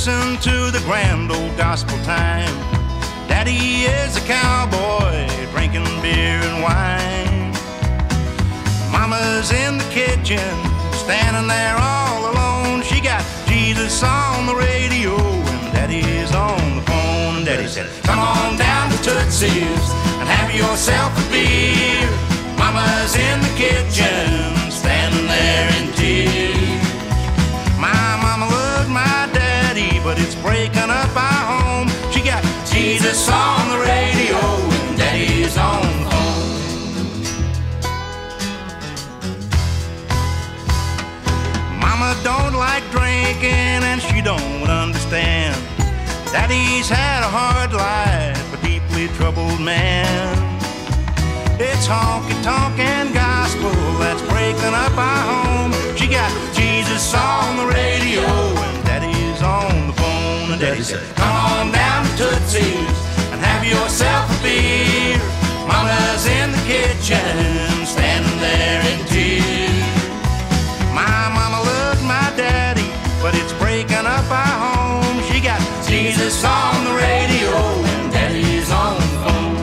listen to the grand old gospel time. Daddy is a cowboy drinking beer and wine. Mama's in the kitchen standing there all alone. She got Jesus on the radio and Daddy's on the phone. And Daddy said, come on down to Tootsie's and have yourself a beer. Mama's in the kitchen standing there in tears. My mama loved my daddy, but it's breaking up our home. She got Jesus on the radio and Daddy's on the phone. Mama don't like drinking and she don't understand. Daddy's had a hard life, a deeply troubled man. It's honky-tonk and gospel that's breaking up our home. She got Jesus on the radio and Daddy's on the phone. And Daddy said, come on down to Tootsie's and have yourself a beer. Mama's in the kitchen standing there in tears. My mama loved my daddy, but it's breaking up our home. She got Jesus on the radio and Daddy's on the phone.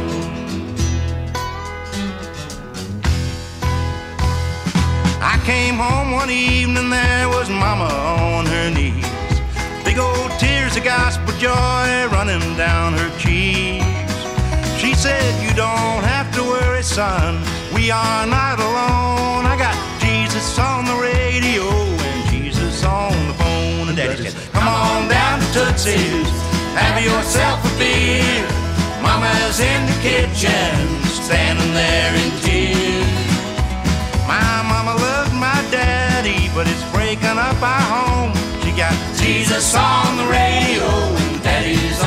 I came home one evening, there was Mama on her knees. Big old tears of gospel joy running down her cheeks. She said, you don't have to worry, son, we are not alone. I got Jesus on the radio and Jesus on the phone. And Daddy said, come on down to Tootsie's, have yourself a beer. Mama's in the kitchen standing there in tears. My mama loved my daddy, but it's breaking up our home. She got Jesus on the radio and Daddy's